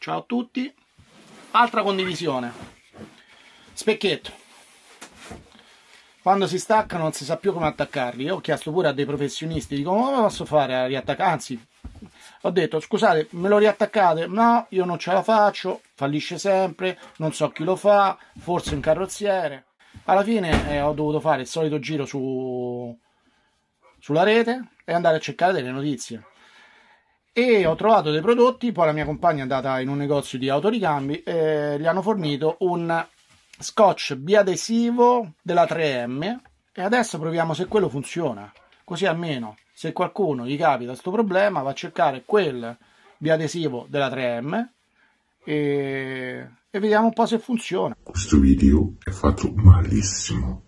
Ciao a tutti. Altra condivisione. Specchietto. Quando si stacca non si sa più come attaccarli. Io ho chiesto pure a dei professionisti, dico, come posso fare a riattaccare? Anzi, ho detto, scusate, me lo riattaccate? No, io non ce la faccio, fallisce sempre, non so chi lo fa, forse un carrozziere. Alla fine ho dovuto fare il solito giro sulla rete e andare a cercare delle notizie. E ho trovato dei prodotti, poi la mia compagna è andata in un negozio di autoricambi e gli hanno fornito un scotch biadesivo della 3M e adesso proviamo se quello funziona, così almeno se qualcuno gli capita questo problema va a cercare quel biadesivo della 3M e vediamo un po' se funziona. Questo video è fatto malissimo.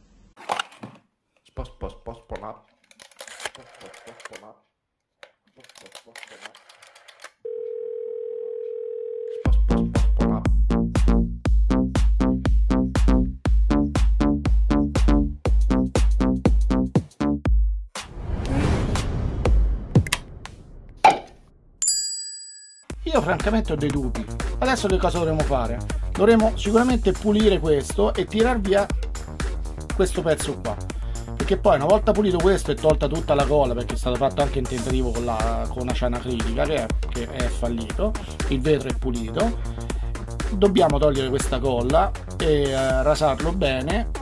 Io francamente ho dei dubbi. Adesso che cosa dovremo fare? Dovremo sicuramente pulire questo e tirar via questo pezzo qua, perché poi una volta pulito questo e tolta tutta la colla, perché è stato fatto anche un tentativo con una cianacrilica che è fallito, il vetro è pulito, dobbiamo togliere questa colla e rasarlo bene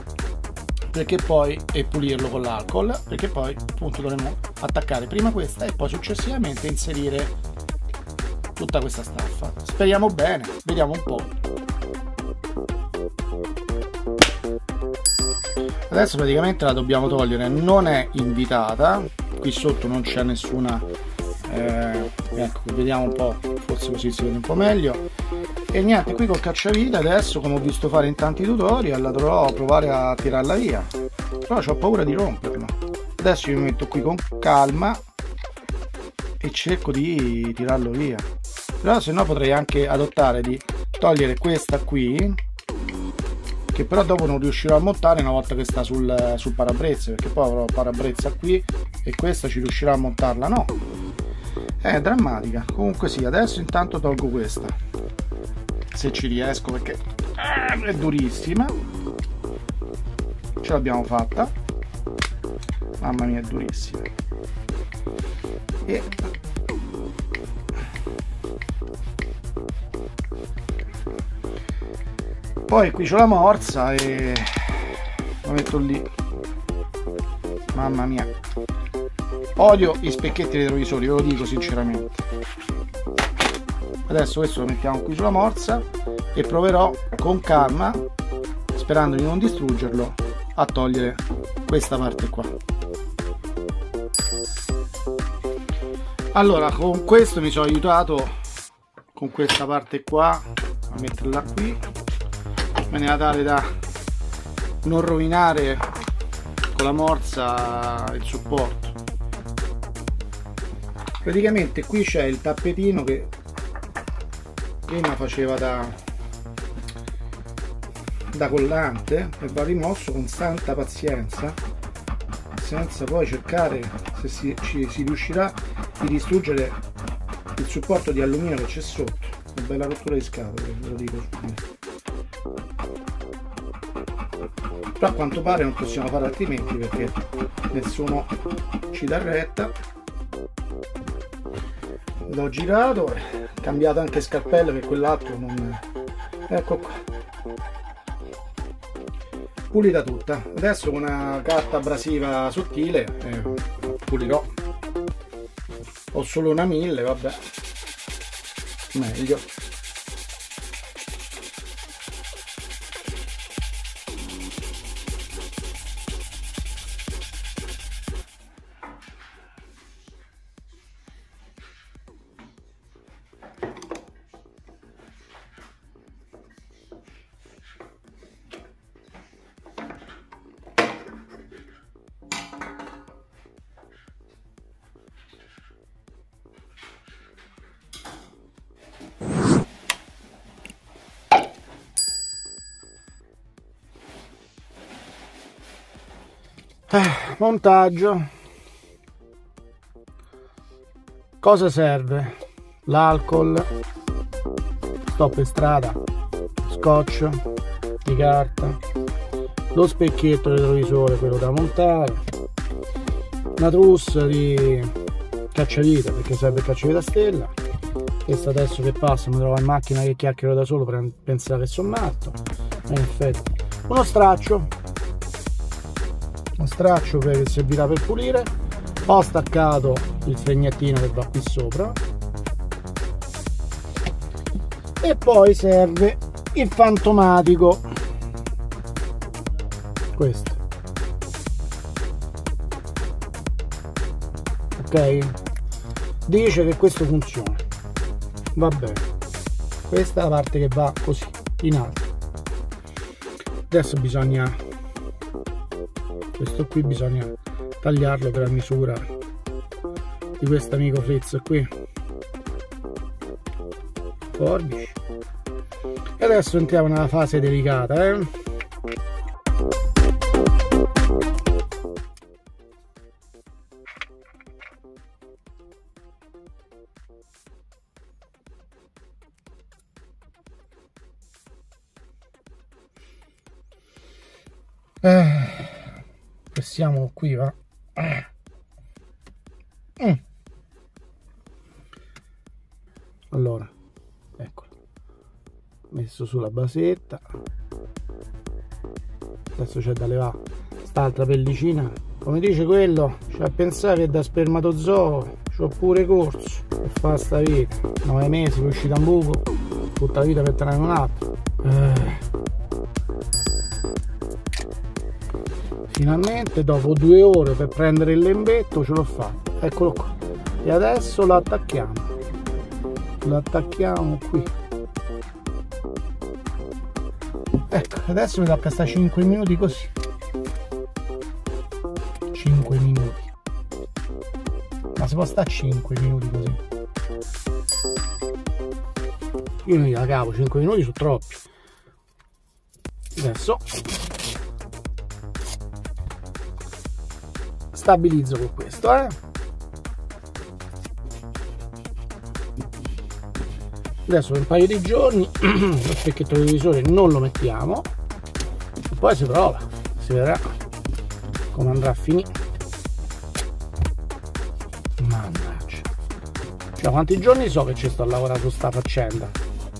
e pulirlo con l'alcol, perché poi appunto dovremo attaccare prima questa e poi successivamente inserire tutta questa staffa. Speriamo bene, vediamo un po'. Adesso praticamente la dobbiamo togliere, non è invitata, qui sotto non c'è nessuna, ecco, vediamo un po', forse così si vede un po' meglio. E niente, qui col cacciavite adesso, come ho visto fare in tanti tutorial, la dovrò provare a tirarla via, però ho paura di romperla. Adesso io mi metto qui con calma e cerco di tirarlo via, però se no potrei anche adottare di togliere questa qui, che però dopo non riuscirò a montare una volta che sta sul parabrezza, perché poi avrò il parabrezza qui e questa ci riuscirà a montarla, no? È drammatica. Comunque sì, adesso intanto tolgo questa, se ci riesco, perché è durissima. Ce l'abbiamo fatta, mamma mia, è durissima. E poi qui c'ho la morsa e lo metto lì. Mamma mia, odio i specchietti retrovisori, ve lo dico sinceramente. Adesso questo lo mettiamo qui sulla morsa e proverò con calma, sperando di non distruggerlo, a togliere questa parte qua. Allora, con questo mi sono aiutato, con questa parte qua, a metterla qui, in maniera tale da non rovinare con la morsa il supporto. Praticamente qui c'è il tappetino che prima faceva da collante e va rimosso con santa pazienza, senza poi cercare se si riuscirà di distruggere il supporto di alluminio che c'è sotto. Una bella rottura di scatole, ve lo dico subito. Però a quanto pare non possiamo fare altrimenti, perché nessuno ci dà retta. L'ho girato, cambiato anche scarpello, che quell'altro non... Ecco qua, pulita tutta. Adesso con una carta abrasiva sottile pulirò. Ho solo una 1000, vabbè, meglio. Montaggio. Cosa serve? L'alcol, stop in strada, scotch di carta, lo specchietto retrovisore, quello da montare, una trousse di cacciavite perché serve il cacciavite a stella. Questo adesso che passa mi trovo in macchina che chiacchiero da solo per pensare che sono matto. In effetti uno straccio che servirà per pulire. Ho staccato il fregnettino che va qui sopra e poi serve il fantomatico, questo, ok? Dice che questo funziona, va bene. Questa è la parte che va così in alto. Adesso bisogna, questo qui bisogna tagliarlo per la misura di questo amico Fritz qui, forbici. E adesso entriamo nella fase delicata, Pressiamo qui, va. Allora, eccolo, messo sulla basetta. Adesso c'è da levare st'altra pellicina, come dice quello, c'è a pensare che da spermatozoo c'ho pure corso per fare sta vita, 9 mesi per uscire da un buco, tutta la vita per tenere un altro. Finalmente dopo 2 ore per prendere il lembetto ce l'ho fatto, eccolo qua. E adesso lo attacchiamo qui, ecco. Adesso mi tocca sta 5 minuti così, 5 minuti, ma si può stare 5 minuti così? Io non gliela cavo, 5 minuti sono troppi. Adesso stabilizzo con questo, Adesso per un paio di giorni lo specchietto televisore non lo mettiamo e poi si prova, si vedrà come andrà a finire. Mannaggia, cioè quanti giorni so che ci sto a lavorare su sta faccenda.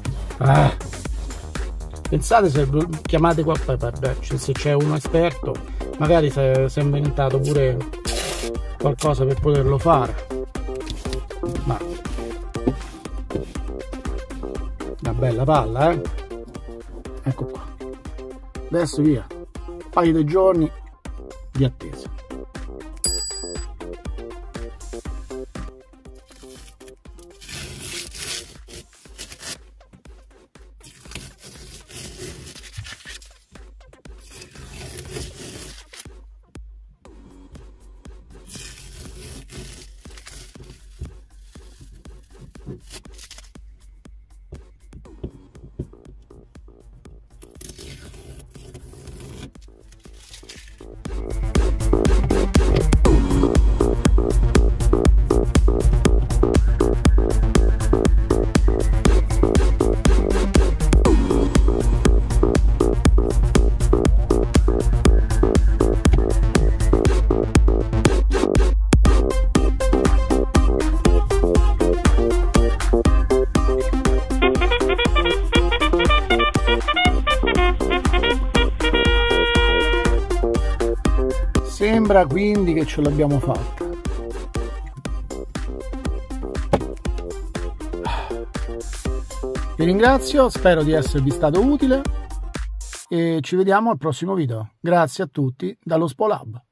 Pensate se chiamate qua, se c'è uno esperto, magari si è inventato pure qualcosa per poterlo fare, ma una bella palla, ecco qua. Adesso via, un paio di giorni di attesa. Sembra quindi che ce l'abbiamo fatta. Vi ringrazio, spero di esservi stato utile e ci vediamo al prossimo video. Grazie a tutti dallo Spolab.